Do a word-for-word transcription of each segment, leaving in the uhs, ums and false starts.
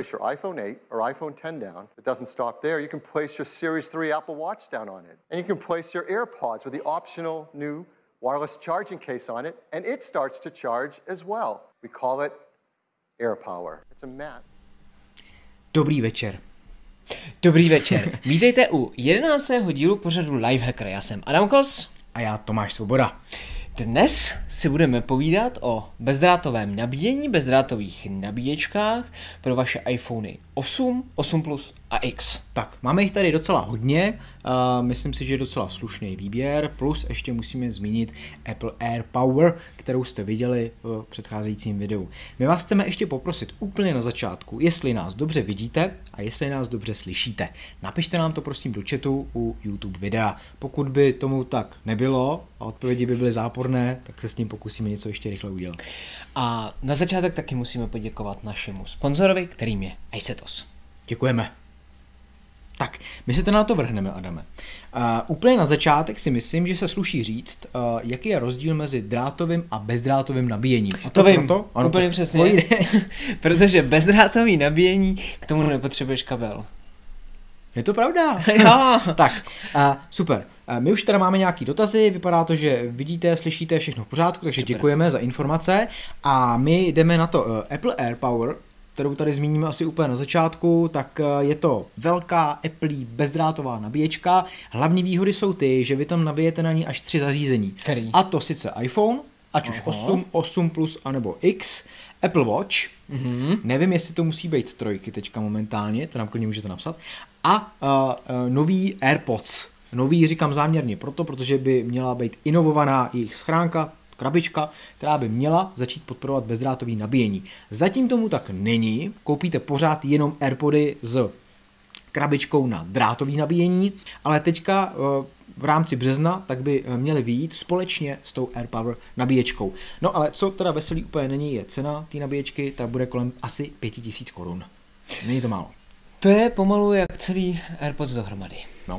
place your iPhone eight or iPhone ten down. It doesn't stop there. You can place your Series three Apple Watch down on it. And you can place your AirPods with the optional new wireless charging case on it, and it starts to charge as well. We call it AirPower. It's a mat. Dobrý večer. Dobrý večer. Vítejte u jedenáctého dílu pořadu Lifehacker. Já jsem Adam Kos. A já Tomáš Svoboda. Dnes si budeme povídat o bezdrátovém nabíjení, bezdrátových nabíječkách pro vaše iPhony osm, osm plus a X. Tak, máme jich tady docela hodně, uh, myslím si, že je docela slušný výběr, plus ještě musíme zmínit Apple AirPower, kterou jste viděli v předcházejícím videu. My vás chceme ještě poprosit úplně na začátku, jestli nás dobře vidíte a jestli nás dobře slyšíte. Napište nám to prosím do chatu u YouTube videa. Pokud by tomu tak nebylo a odpovědi by byly záporné, tak se s tím pokusíme něco ještě rychle udělat. A na začátek taky musíme poděkovat našemu sponzorovi, kterým je iSetos. Děkujeme. Tak, my se teda na to vrhneme, Adame. Uh, úplně na začátek si myslím, že se sluší říct, uh, jaký je rozdíl mezi drátovým a bezdrátovým nabíjením. A to, to vím, proto? Ano, úplně přesně, protože bezdrátový nabíjení, k tomu nepotřebuješ kabel. Je to pravda? Jo. Tak, uh, super. Uh, my už teda máme nějaký dotazy, vypadá to, že vidíte, slyšíte všechno v pořádku, takže super. Děkujeme za informace a my jdeme na to. Uh, Apple AirPower, kterou tady zmíníme asi úplně na začátku, tak je to velká Apple bezdrátová nabíječka. Hlavní výhody jsou ty, že vy tam nabijete na ní až tři zařízení. Který? A to sice iPhone, ať už osm, osm plus anebo X, Apple Watch, mm-hmm. nevím, jestli to musí být trojky teďka momentálně, to nám klidně můžete napsat, a uh, uh, nový AirPods. Nový říkám záměrně proto, protože by měla být inovovaná jejich schránka, krabička, která by měla začít podporovat bezdrátový nabíjení. Zatím tomu tak není, koupíte pořád jenom AirPody s krabičkou na drátový nabíjení, ale teďka v rámci března tak by měly vyjít společně s tou AirPower nabíječkou. No ale co teda veselý úplně není, je cena té nabíječky, ta bude kolem asi pět tisíc korun. Není to málo. To je pomalu jak celý AirPods dohromady. No.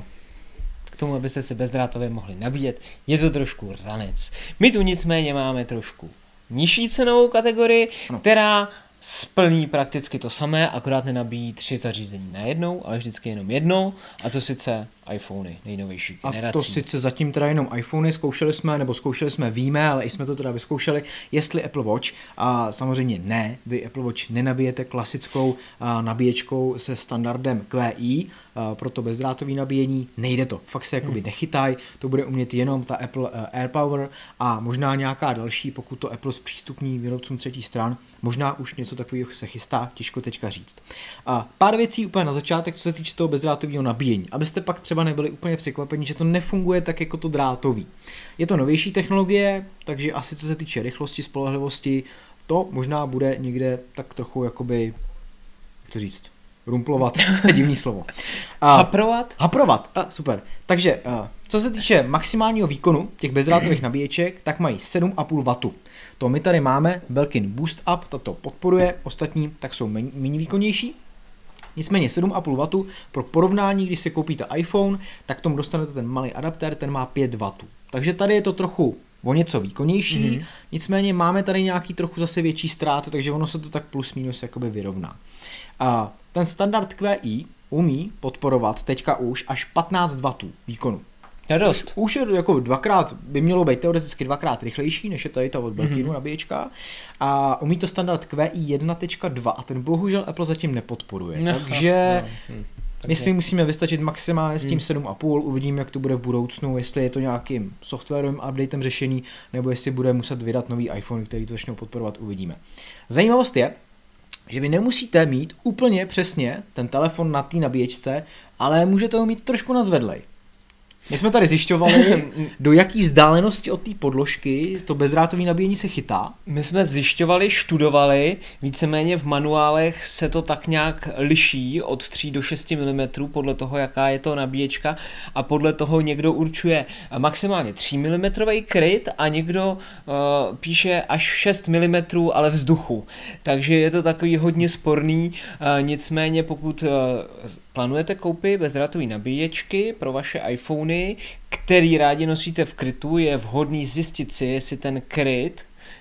K tomu, abyste se bezdrátově mohli nabíjet, je to trošku ranec. My tu nicméně máme trošku nižší cenovou kategorii, no. která splní prakticky to samé, akorát nenabíjí tři zařízení najednou, ale vždycky jenom jedno, a to sice iPhony nejnovější generací. A to sice zatím teda jenom iPhony, zkoušeli jsme, nebo zkoušeli jsme, víme, ale i jsme to teda vyzkoušeli, jestli Apple Watch, a samozřejmě ne, vy Apple Watch nenabijete klasickou a, nabíječkou se standardem Q I, a, proto bezdrátový nabíjení, nejde to, fakt se jakoby hmm. nechytaj, to bude umět jenom ta Apple uh, AirPower a možná nějaká další, pokud to Apple zpřístupní výrobcům třetí stran, možná už něco takového se chystá, těžko teďka říct. A pár věcí úplně na začátek, co se týče toho bezdrátového nabíjení, abyste pak třeba nebyli úplně překvapení, že to nefunguje tak jako to drátový. Je to novější technologie, takže asi co se týče rychlosti, spolehlivosti, to možná bude někde tak trochu jakoby, jak to říct, rumplovat, to je divný slovo. A, haprovat? Haprovat, a, super. Takže a, co se týče maximálního výkonu těch bezdrátových nabíječek, tak mají sedm a půl wattů. To my tady máme, Belkin Boost Up, tato podporuje, ostatní tak jsou méně výkonnější. Nicméně sedm a půl wattů pro porovnání, když si koupíte iPhone, tak tomu dostanete ten malý adaptér, ten má pět wattů. Takže tady je to trochu o něco výkonnější, mm-hmm. nicméně máme tady nějaký trochu zase větší ztráty, takže ono se to tak plus minus jakoby vyrovná. A ten standard Q I umí podporovat teďka už až patnáct wattů výkonu. Je dost. Už, už je jako dvakrát, by mělo být teoreticky dvakrát rychlejší, než je tady ta od Belkinu mm-hmm. nabíječka. A umí to standard Q I jedna tečka dva a ten bohužel Apple zatím nepodporuje. No, takže no, hm, my si musíme vystačit maximálně s tím hmm. sedm a půl, uvidíme, jak to bude v budoucnu, jestli je to nějakým softwarovým updatem řešený, nebo jestli bude muset vydat nový iPhone, který to začnou podporovat, uvidíme. Zajímavost je, že vy nemusíte mít úplně přesně ten telefon na té nabíječce, ale můžete ho mít trošku nazvedlej. My jsme tady zjišťovali, do jaký vzdálenosti od té podložky to bezdrátové nabíjení se chytá. My jsme zjišťovali, študovali, víceméně v manuálech se to tak nějak liší od tří do šesti milimetrů podle toho, jaká je to nabíječka a podle toho někdo určuje maximálně tři milimetrový kryt a někdo uh, píše až šest milimetrů, ale vzduchu. Takže je to takový hodně sporný, uh, nicméně pokud uh, plánujete koupit bezdrátové nabíječky pro vaše iPhony, který rádi nosíte v krytu, je vhodný zjistit si, jestli ten kryt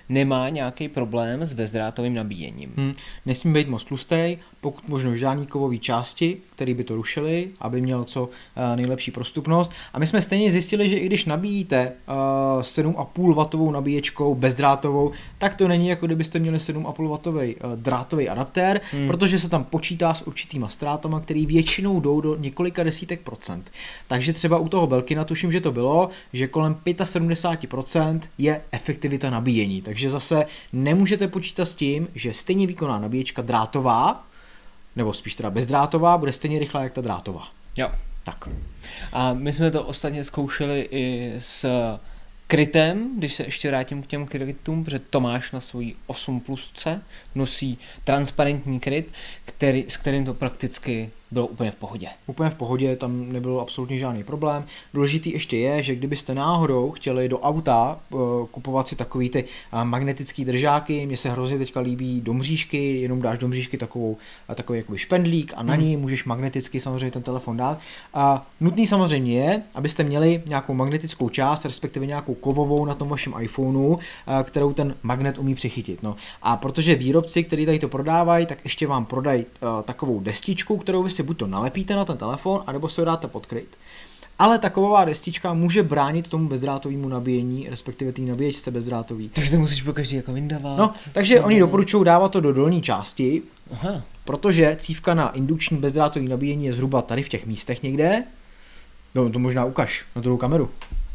nemá nějaký problém s bezdrátovým nabíjením. Hmm. Nesmí být moc tlustý, pokud možno žádný kovový části, které by to rušily, aby mělo co uh, nejlepší prostupnost. A my jsme stejně zjistili, že i když nabíjíte uh, sedm a půl watovou nabíječkou bezdrátovou, tak to není jako kdybyste měli sedm a půl watový uh, drátový adaptér, hmm. protože se tam počítá s určitýma ztrátama, které většinou jdou do několika desítek procent. Takže třeba u toho Belkina tuším, že to bylo, že kolem sedmdesát pět procent je efektivita nabíjení. Takže zase nemůžete počítat s tím, že stejně výkonná nabíječka drátová, nebo spíš teda bezdrátová, bude stejně rychlá jak ta drátová. Jo. Tak. A my jsme to ostatně zkoušeli i s krytem, když se ještě vrátím k těm krytům, protože Tomáš na svojí osm plus C nosí transparentní kryt, který, s kterým to prakticky bylo úplně v pohodě. Úplně v pohodě, tam nebyl absolutně žádný problém. Důležitý ještě je, že kdybyste náhodou chtěli do auta uh, kupovat si takový ty uh, magnetický držáky, mně se hrozně teďka líbí do mřížky, jenom dáš do mřížky takovou, uh, takový jakoby špendlík a na hmm. ní můžeš magneticky samozřejmě ten telefon dát. A nutný samozřejmě je, abyste měli nějakou magnetickou část, respektive nějakou kovovou na tom vašem iPhoneu, uh, kterou ten magnet umí přichytit. No. A protože výrobci, kteří tady to prodávají, tak ještě vám prodají uh, takovou destičku, kterou vy si buď to nalepíte na ten telefon, anebo si ho dáte pod kryt. Ale taková destička může bránit tomu bezdrátovému nabíjení, respektive té nabíječce bezdrátový. Takže to musíš pokaždé jako vyndávat. No, takže oni doporučují dávat to do dolní části, Aha. protože cívka na indukční bezdrátový nabíjení je zhruba tady v těch místech někde. No, to možná ukaž na druhou kameru.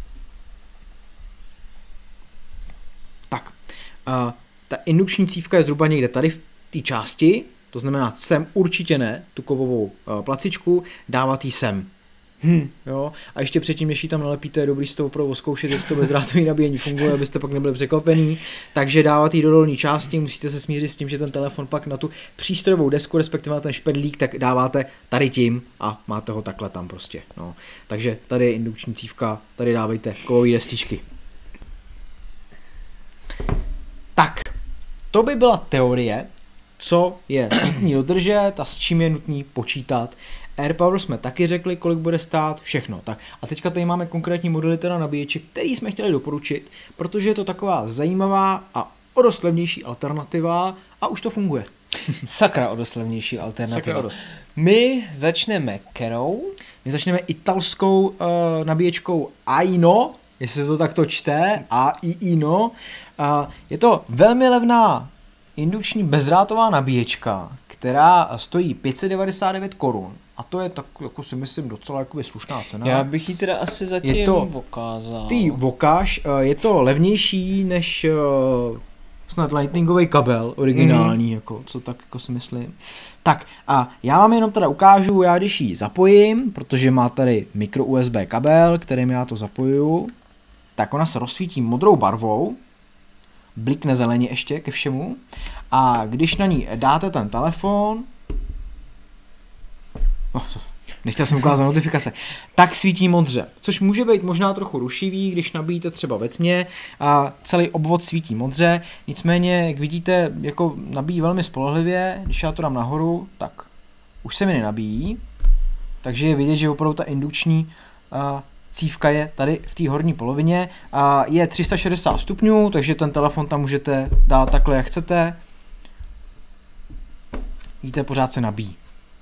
Tak, uh, ta indukční cívka je zhruba někde tady v té části. To znamená, sem určitě ne, tu kovovou uh, placičku, dávat jí sem. Hm, jo. A ještě předtím, než ji tam nalepíte, je dobrý si to opravdu zkoušet, jestli to bezdrátový nabíjení funguje, abyste pak nebyli překvapený. Takže dávat ji do dolní části, musíte se smířit s tím, že ten telefon pak na tu přístrojovou desku, respektive na ten špendlík, tak dáváte tady tím a máte ho takhle tam prostě. No. Takže tady je indukční cívka, tady dávejte kovové destičky. Tak, to by byla teorie, co je nutný dodržet a s čím je nutný počítat. AirPower jsme taky řekli, kolik bude stát, všechno. Tak a teďka tady máme konkrétní modely teda nabíječek, který jsme chtěli doporučit, protože je to taková zajímavá a o dost levnější alternativa a už to funguje. Sakra o dost levnější alternativa. Sakra o dost. My začneme kerou. My začneme italskou uh, nabíječkou Aino, jestli se to takto čte, A I I N O. Uh, je to velmi levná indukční bezdrátová nabíječka, která stojí pět set devadesát devět korun. A to je tak, jako si myslím, docela jakoby slušná cena. Já bych ji teda asi zatím je to, vokázal. Ty vokáš, je to levnější než snad lightningový kabel originální, mm. jako, co tak jako si myslím. Tak a já vám jenom teda ukážu, já když ji zapojím, protože má tady mikro U S B kabel, kterým já to zapojuju, tak ona se rozsvítí modrou barvou, blikne zeleně ještě ke všemu a když na ní dáte ten telefon, oh, nechtěl jsem ukázat notifikace, tak svítí modře, což může být možná trochu rušivý, když nabíjíte třeba ve tmě a celý obvod svítí modře, nicméně, jak vidíte, jako nabíjí velmi spolehlivě, když já to dám nahoru, tak už se mi nenabíjí, takže je vidět, že opravdu ta indukční uh, cívka je tady v té horní polovině a je tři sta šedesát stupňů, takže ten telefon tam můžete dát takhle, jak chcete. Vidíte, pořád se nabíjí.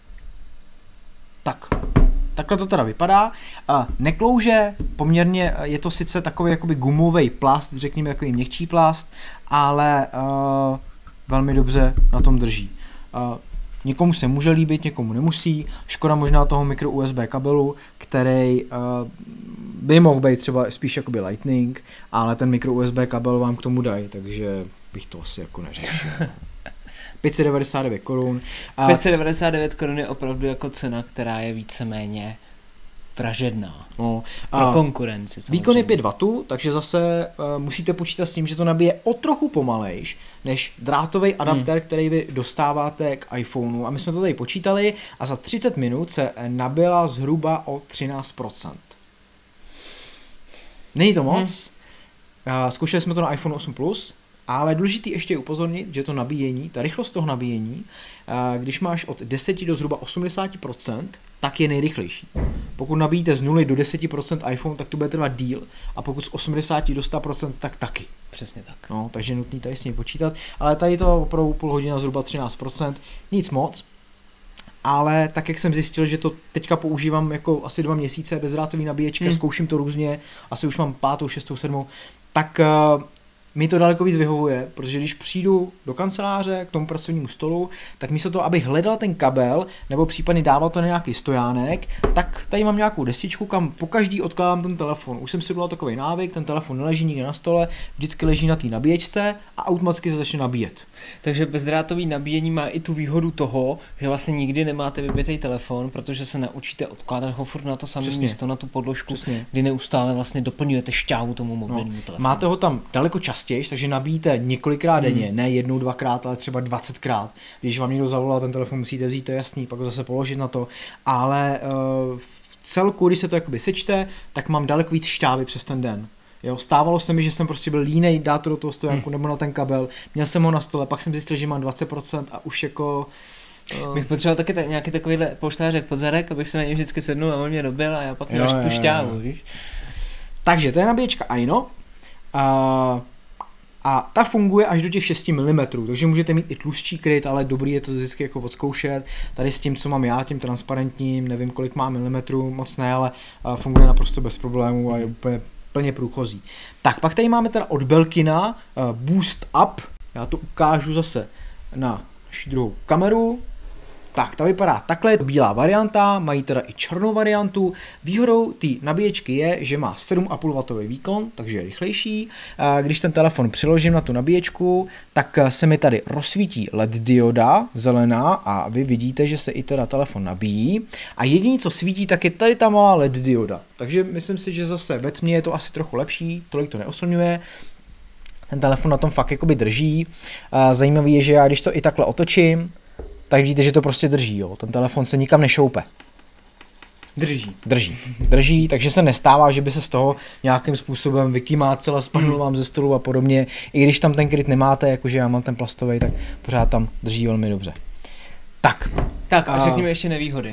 Tak, takhle to teda vypadá. A neklouže, poměrně je to sice takový jakoby gumový plast, řekněme jako i měkčí plast, ale uh, velmi dobře na tom drží. Uh, Někomu se může líbit, někomu nemusí. Škoda možná toho mikro U S B kabelu, který uh, by mohl být třeba spíš jakoby Lightning, ale ten mikro U S B kabel vám k tomu dají, takže bych to asi jako neřešil. pět set devadesát devět korun. pět set devadesát devět korun je opravdu jako cena, která je víceméně vražedná. No, pro konkurenci samozřejmě. Výkon je pět wattů, takže zase uh, musíte počítat s tím, že to nabije o trochu pomalejš než drátový adaptér, hmm. který vy dostáváte k iPhoneu. A my jsme to tady počítali a za třicet minut se nabila zhruba o třináct procent. Není to moc. Hmm. Uh, zkoušeli jsme to na iPhone osm plus Ale důležitý ještě je upozornit, že to nabíjení, ta rychlost toho nabíjení, když máš od deseti do zhruba osmdesát procent, tak je nejrychlejší. Pokud nabíjíte z nuly do deseti procent iPhone, tak to bude trvat díl, a pokud z osmdesáti do sta procent, tak taky. Přesně tak. No, takže je nutný tady s ním počítat, ale tady to opravdu půl hodina zhruba třináct procent, nic moc. Ale tak, jak jsem zjistil, že to teďka používám jako asi dva měsíce bezdrátový nabíječky, hmm. zkouším to různě, asi už mám pátou, šestou, sedmou, tak uh, mi to daleko víc vyhovuje, protože když přijdu do kanceláře k tomu pracovnímu stolu, tak místo toho, abych hledal ten kabel nebo případně dával to na nějaký stojánek, tak tady mám nějakou destičku, kam pokaždý odkládám ten telefon. Už jsem si udělal takový návyk, ten telefon neleží nikde na stole, vždycky leží na té nabíječce a automaticky se začne nabíjet. Takže bezdrátový nabíjení má i tu výhodu toho, že vlastně nikdy nemáte vybitý telefon, protože se naučíte odkládat ho furt na to samé místo, na tu podložku, Přesně. kdy neustále vlastně doplňujete šťávu tomu mobilnímu no, telefonu. Máte ho tam daleko častěji, takže nabíjíte několikrát denně, hmm. ne jednou, dvakrát, ale třeba dvacetkrát. Když vám někdo zavolá, ten telefon musíte vzít, to je jasný, pak ho zase položit na to, ale uh, v celku, když se to jakoby sečte, tak mám daleko víc šťávy přes ten den. Jo, stávalo se mi, že jsem prostě byl línej dát to do toho stojanku hmm. nebo na ten kabel, měl jsem ho na stole, pak jsem zjistil, že mám dvacet procent a už jako... Uh... Bych potřeboval taky ta, nějaký takovýhle polštářek pod zadek, abych se na něm vždycky sednul a on mě dobil a já pak měl tu šťávu, víš. Takže to je nabíječka Aino. Uh, A ta funguje až do těch šesti milimetrů, takže můžete mít i tlustší kryt, ale dobrý je to vždycky jako odzkoušet. Tady s tím, co mám já, tím transparentním, nevím, kolik má milimetrů, moc ne, ale funguje naprosto bez problémů a je úplně plně průchozí. Tak, pak tady máme teda od Belkina uh, Boost Up, já to ukážu zase na naši druhou kameru. Tak, ta vypadá takhle, je to bílá varianta, mají teda i černou variantu. Výhodou té nabíječky je, že má sedm a půl wattů výkon, takže je rychlejší. Když ten telefon přiložím na tu nabíječku, tak se mi tady rozsvítí L E D dioda zelená a vy vidíte, že se i teda telefon nabíjí. A jediné, co svítí, tak je tady ta malá L E D dioda. Takže myslím si, že zase ve tmě je to asi trochu lepší, tolik to neoslňuje. Ten telefon na tom fakt jakoby drží. Zajímavý je, že já když to i takhle otočím, tak vidíte, že to prostě drží, jo. Ten telefon se nikam nešoupe. Drží. Drží. Drží, takže se nestává, že by se z toho nějakým způsobem vykymácela, spadnul vám ze stolu a podobně. I když tam ten kryt nemáte, jakože já mám ten plastový, tak pořád tam drží velmi dobře. Tak. Tak a řekněme ještě nevýhody.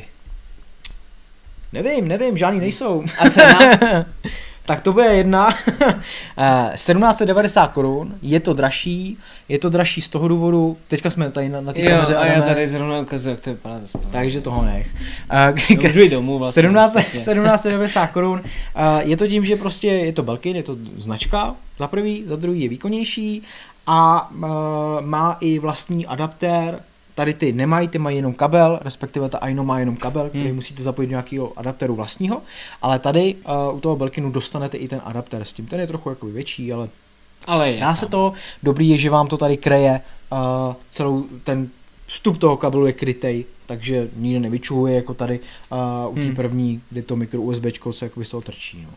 Nevím, nevím, žádný nejsou. A cena? Tak to bude jedna sedmnáct set devadesát korun, je to dražší, je to dražší z toho důvodu, teďka jsme tady na, na té kameře. A já tady zrovna ukazuju, jak to vypadá. Takže toho nech. Můžu jít domů vlastně. sedmnáct set devadesát korun, je to tím, že prostě je to Belkin, je to značka, za prvý, za druhý je výkonnější a má i vlastní adaptér. Tady ty nemají, ty mají jenom kabel, respektive ta Aino má jenom kabel, který hmm. musíte zapojit do nějakého adaptéru vlastního, ale tady uh, u toho Belkinu dostanete i ten adaptér s tím, ten je trochu jako větší, ale, ale dá se to, dobrý je, že vám to tady kreje, uh, celou ten vstup toho kabelu je krytej, takže nikde nevyčuhuje jako tady uh, u té hmm. první, kdy to mikro USBčko se jakoby z toho trčí. No,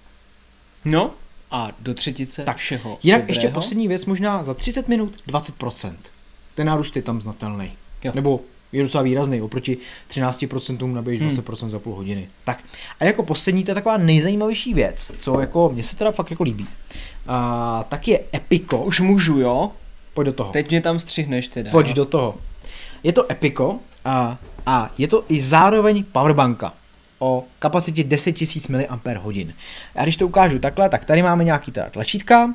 no a do třetice tak všeho jinak dobrého. Ještě poslední věc, možná za třicet minut dvacet procent. Ten nárůst je tam znatelný. Jo. Nebo je docela výrazný, oproti třináct procent nabiješ dvacet procent hmm. za půl hodiny. Tak a jako poslední, to je taková nejzajímavější věc, co jako mně se teda fakt jako líbí. A, tak je Epico. Už můžu, jo? Pojď do toho. Teď mě tam střihneš teda. Pojď jo? do toho. Je to Epico a, a je to i zároveň powerbanka o kapacitě deset tisíc miliampérů hodin. A když to ukážu takhle, tak tady máme nějaký teda tlačítka.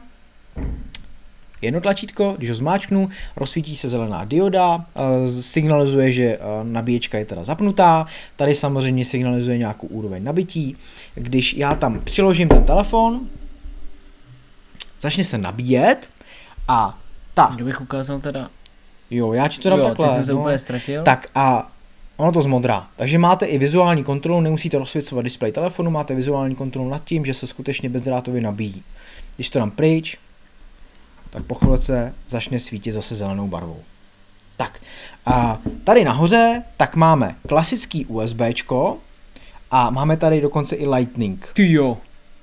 Jedno tlačítko, když ho zmáčknu, rozsvítí se zelená dioda, signalizuje, že nabíječka je teda zapnutá, tady samozřejmě signalizuje nějakou úroveň nabití. Když já tam přiložím ten telefon, začne se nabíjet a ta... Kdybych ukázal teda... Jo, já ti to dám jo, takhle. Jo, ty jsi se no. úplně ztratil. Tak a ono to zmodrá. Takže máte i vizuální kontrolu, nemusíte rozsvěcovat displej telefonu, máte vizuální kontrolu nad tím, že se skutečně bezdrátově nabíjí. Když to dám pryč, tak po chvilce začne svítit zase zelenou barvou. Tak, a tady nahoře tak máme klasický USBčko a máme tady dokonce i Lightning. Ty jo.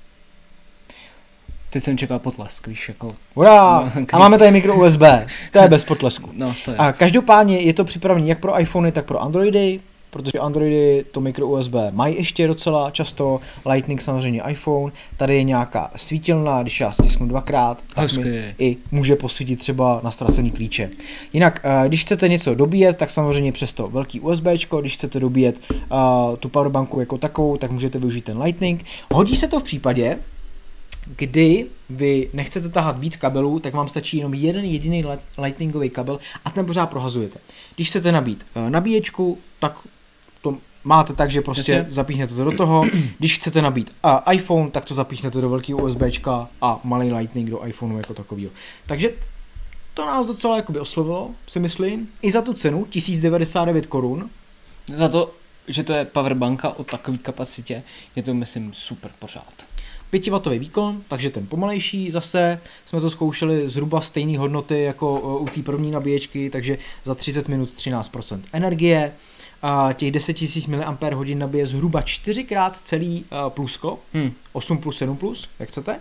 Teď jsem čekal potlesk, víš, jako... Ura! A máme tady micro U S B, to je bez potlesku. No, to je. A každopádně je to připravené jak pro iPhony, tak pro Androidy. protože Androidy to micro U S B mají ještě docela často, Lightning samozřejmě iPhone, tady je nějaká svítilna, když já stisknu dvakrát, tak Hezky. mi i může posvítit třeba na ztracený klíče. Jinak, když chcete něco dobíjet, tak samozřejmě přes to velký USBčko, když chcete dobíjet uh, tu powerbanku jako takovou, tak můžete využít ten Lightning. Hodí se to v případě, kdy vy nechcete tahat víc kabelů, tak vám stačí jenom jeden jediný lightningový kabel a ten pořád prohazujete. Když chcete nabít uh, nabíječku, tak to máte tak, že prostě Jasně. zapíchnete to do toho. Když chcete nabít uh, iPhone, tak to zapíchnete do velkého USBčka a malý Lightning do iPhoneu jako takovýho. Takže to nás docela jakoby oslovilo, si myslím. I za tu cenu tisíc devadesát devět korun. Za to, že to je powerbanka o takové kapacitě, je to myslím super pořád. pětiwatový výkon, takže ten pomalejší, zase jsme to zkoušeli zhruba stejné hodnoty jako u té první nabíječky, takže za třicet minut třináct procent energie, a těch deset tisíc miliampérhodin nabije zhruba čtyřikrát celý plusko, hmm. osm plus sedm plus, jak chcete.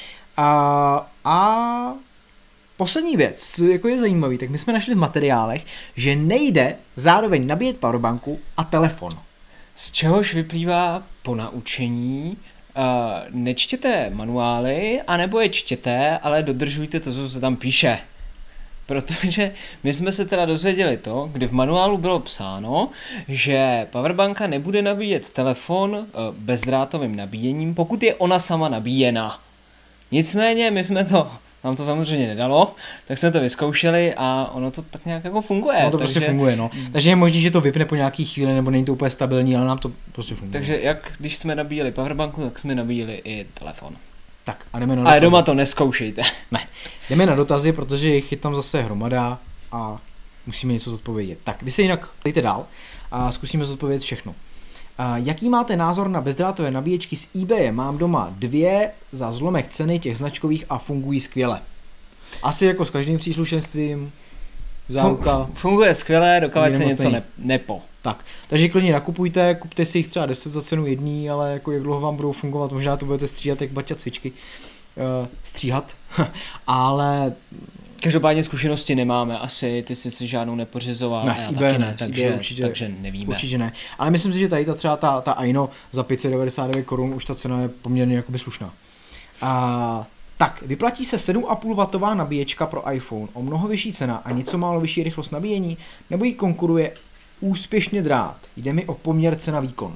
A, a poslední věc, co jako je zajímavý, tak my jsme našli v materiálech, že nejde zároveň nabíjet powerbanku a telefon. Z čehož vyplývá po naučení, Uh, nečtěte manuály, anebo je čtěte, ale dodržujte to, co se tam píše. Protože my jsme se teda dozvěděli to, kdy v manuálu bylo psáno, že powerbanka nebude nabíjet telefon uh, bezdrátovým nabíjením, pokud je ona sama nabíjena. Nicméně my jsme to, nám to samozřejmě nedalo, tak jsme to vyzkoušeli a ono to tak nějak jako funguje. No to takže, prostě funguje, no. Takže je možné, že to vypne po nějaký chvíli, nebo není to úplně stabilní, ale nám to prostě funguje. Takže jak když jsme nabíjeli powerbanku, tak jsme nabíjeli i telefon. Tak a jdeme na dotazy. Ale doma to neskoušejte. Ne. Jdeme na dotazy, protože jich je tam zase hromada a musíme něco zodpovědět. Tak, vy se jinak dejte dál a zkusíme zodpovědět všechno. A jaký máte názor na bezdrátové nabíječky z eBay? Mám doma dvě za zlomek ceny těch značkových a fungují skvěle. Asi jako s každým příslušenstvím. Záruka. Funguje skvěle, dokud se něco ne, nepo. Tak, takže klidně nakupujte, kupte si jich třeba deset za cenu jedný, ale jako jak dlouho vám budou fungovat, možná to budete stříhat jak Baťa cvičky. Uh, stříhat, ale... Každopádně zkušenosti nemáme, asi ty jsi si žádnou nepořizoval, ne, a já taky ne, ne, takže, určitě, takže nevíme. Určitě ne, ale myslím si, že tady ta třeba ta, ta Aino za pět set devadesát devět korun už ta cena je poměrně jakoby slušná. Uh, tak, vyplatí se sedm a půl watová nabíječka pro iPhone, o mnoho vyšší cena a něco málo vyšší rychlost nabíjení, nebo jí konkuruje úspěšně drát, jde mi o poměr cena výkon.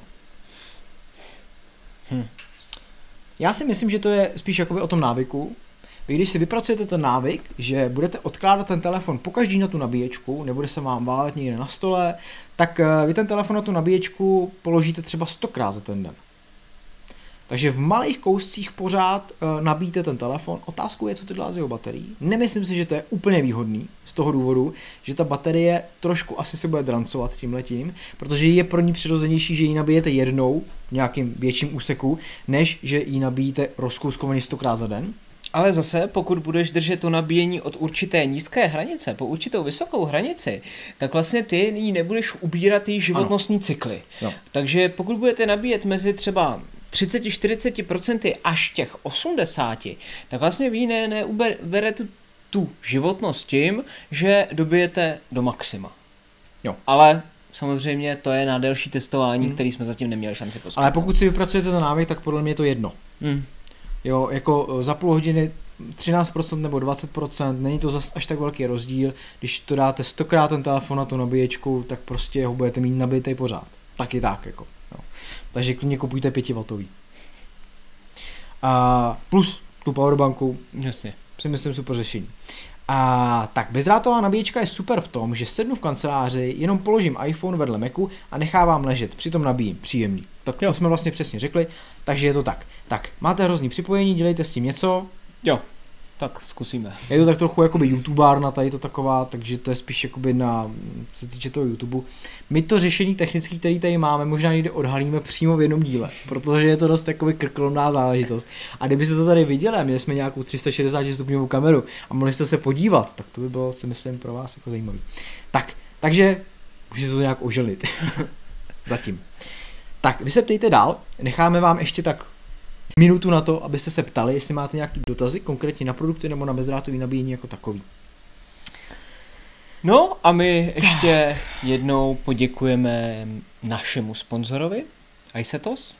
Hm. Já si myslím, že to je spíš jakoby o tom návyku. Vy když si vypracujete ten návyk, že budete odkládat ten telefon pokaždý na tu nabíječku, nebude se vám válet někde na stole, tak vy ten telefon na tu nabíječku položíte třeba stokrát za ten den. Takže v malých kouscích pořád uh, nabíjíte ten telefon. Otázkou je, co to dělá s jeho baterií. Nemyslím si, že to je úplně výhodný z toho důvodu, že ta baterie trošku asi se bude drancovat tímhletím, protože je pro ní přirozenější, že ji nabijete jednou v nějakým větším úseku, než že ji nabíjíte rozkouskovaný stokrát za den. Ale zase, pokud budeš držet to nabíjení od určité nízké hranice po určitou vysokou hranici, tak vlastně ty ji nebudeš ubírat její životnostní cykly. No. Takže pokud budete nabíjet mezi třeba třicet až čtyřicet procent až těch osmdesát procent, tak vlastně vy ne, neuberete tu, tu životnost tím, že dobijete do maxima. Jo. Ale samozřejmě to je na delší testování, hmm. který jsme zatím neměli šanci poskytnout. Ale pokud si vypracujete ten návyk, tak podle mě je to jedno. Hmm. Jo, jako za půl hodiny třináct procent nebo dvacet procent, není to zas až tak velký rozdíl. Když to dáte stokrát ten telefon na tu nabíječku, tak prostě ho budete mít nabitej pořád. Taky tak, jako. Jo. Takže klidně kupujte pětiwatový. A plus tu powerbanku, jasně, si myslím super řešení. A tak bezdrátová nabíječka je super v tom, že sednu v kanceláři, jenom položím iPhone vedle Macu a nechávám ležet, přitom nabíjím, příjemný. Tak to jsme vlastně přesně řekli, takže je to tak. Tak, máte hrozný připojení, dělejte s tím něco. Jo, tak zkusíme. Je to tak trochu jakoby YouTubárna, tady to taková, takže to je spíš jakoby na, co se týče toho YouTube. My to řešení technické, které tady máme, možná někde odhalíme přímo v jednom díle, protože je to dost jakoby krkolomná záležitost. A kdyby se to tady viděli, měli jsme nějakou tři sta šedesát stupňovou kameru a mohli jste se podívat, tak to by bylo, si myslím, pro vás jako zajímavý. Tak, takže můžete to nějak oželit. Zatím. Tak, vy se ptejte dál, necháme vám ještě tak minutu na to, abyste se ptali, jestli máte nějaký dotazy, konkrétně na produkty nebo na bezdrátový nabíjení jako takový. No a my ještě jednou poděkujeme našemu sponzorovi iSetos.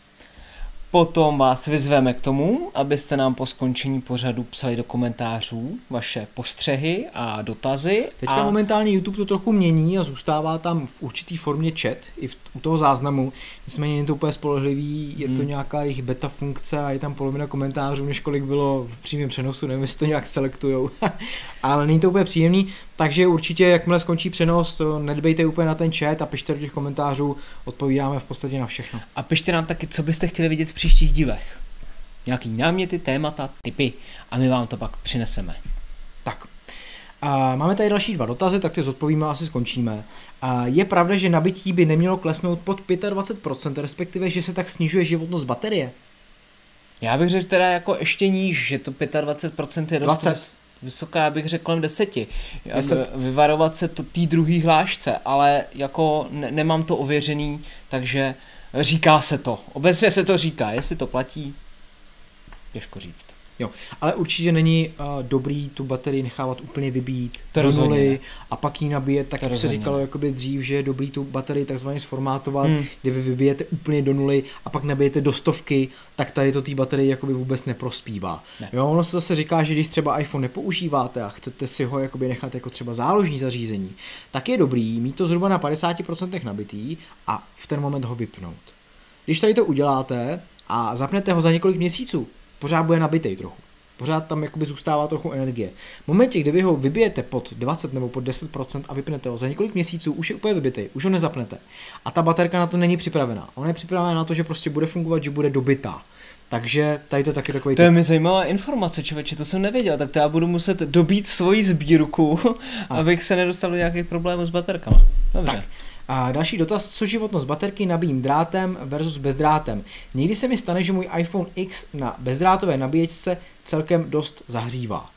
Potom vás vyzveme k tomu, abyste nám po skončení pořadu psali do komentářů vaše postřehy a dotazy. Teďka a... momentálně YouTube to trochu mění a zůstává tam v určitý formě chat i v, u toho záznamu. Nicméně není to úplně spolehlivý, je to Hmm. nějaká jejich beta funkce a je tam polovina komentářů, než kolik bylo v přímém přenosu, nevím, jestli to nějak selektujou. Ale není to úplně příjemný, takže určitě, jakmile skončí přenos, nedbejte úplně na ten chat a pište do těch komentářů, odpovídáme v podstatě na všechno. a pište nám taky, co byste chtěli vidět v příštích dílech. Nějaký náměty, témata, tipy a my vám to pak přineseme. Tak. A máme tady další dva dotazy, tak ty zodpovíme a asi skončíme. A je pravda, že nabití by nemělo klesnout pod dvacet pět procent, respektive, že se tak snižuje životnost baterie? Já bych řekl teda jako ještě níž, že to dvacet pět procent je dost dvacet. vysoká, já bych řekl kolem deseti. Deset. Vyvarovat se to té druhý hlášce, ale jako ne- nemám to ověřený, takže říká se to. Obecně se to říká, jestli to platí, těžko říct. Jo, ale určitě není uh, dobrý tu baterii nechávat úplně vybít To do rozhodně nuly ne. a pak ji nabíjet, tak To jak se rozhodně říkalo ne. jakoby dřív, že je dobrý tu baterii takzvaně sformátovat, Hmm. kdy vy vybijete úplně do nuly a pak nabijete do stovky, tak tady to té baterii jakoby vůbec neprospívá. Ne. Jo, ono se zase říká, že když třeba iPhone nepoužíváte a chcete si ho jakoby nechat jako třeba záložní zařízení, tak je dobrý mít to zhruba na padesát procent nabitý a v ten moment ho vypnout. Když tady to uděláte a zapnete ho za několik měsíců, pořád bude nabitej trochu. Pořád tam jakoby zůstává trochu energie. V momentě, kdy vy ho vybijete pod dvacet nebo pod deset procent a vypnete ho za několik měsíců, už je úplně vybitej, už ho nezapnete. A ta baterka na to není připravená. Ona je připravená na to, že prostě bude fungovat, že bude dobytá. Takže tady to je taky takový To je mi zajímavá informace, člověče, to jsem nevěděl, tak to já budu muset dobít svoji sbírku, abych se nedostal do nějakých problémů s baterkama. Dobře. Tak. A další dotaz, co životnost baterky nabíjím drátem versus bezdrátem. Někdy se mi stane, že můj iPhone X na bezdrátové nabíječce celkem dost zahřívá.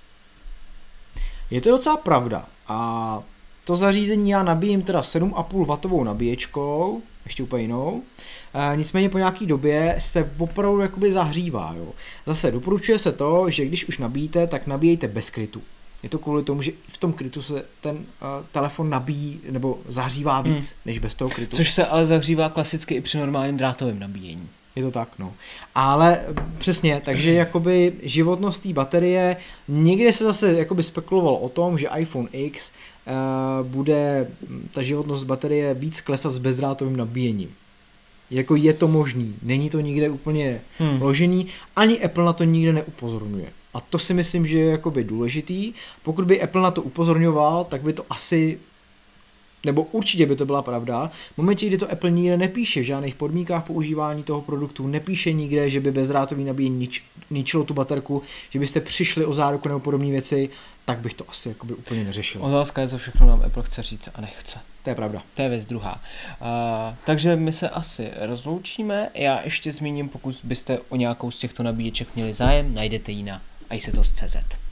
Je to docela pravda. A to zařízení já nabíjím teda sedm a půl watovou nabíječkou, ještě úplně jinou. E, nicméně po nějaký době se opravdu jakoby zahřívá. Jo. Zase doporučuje se to, že když už nabíjíte, tak nabíjejte bez krytu. Je to kvůli tomu, že v tom krytu se ten uh, telefon nabíjí nebo zahřívá víc, hmm. než bez toho krytu. Což se ale zahřívá klasicky i při normálním drátovém nabíjení. Je to tak, no. Ale přesně, takže jakoby životnost té baterie, někde se zase jakoby spekulovalo o tom, že iPhone X uh, bude ta životnost baterie víc klesat s bezdrátovým nabíjením. Jako je to možný, není to nikde úplně hmm. vložený, ani Apple na to nikde neupozorňuje. A to si myslím, že je jakoby důležitý. Pokud by Apple na to upozorňoval, tak by to asi, nebo určitě by to byla pravda. V momentě, kdy to Apple nikde nepíše, v žádných podmínkách používání toho produktu, nepíše nikde, že by bezdrátový nabíjení nič, ničilo tu baterku, že byste přišli o záruku nebo podobné věci, tak bych to asi jakoby úplně neřešil. Otázka je, co všechno nám Apple chce říct a nechce. To je pravda. To je věc druhá. Uh, takže my se asi rozloučíme. Já ještě zmíním, pokud byste o nějakou z těchto nabíječek měli zájem, najdete ji na iSetos tečka cé zet.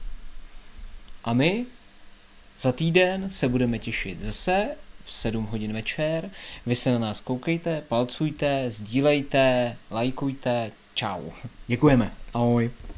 A my za týden se budeme těšit zase v sedm hodin večer. Vy se na nás koukejte, palcujte, sdílejte, lajkujte. Čau. Děkujeme. Ahoj.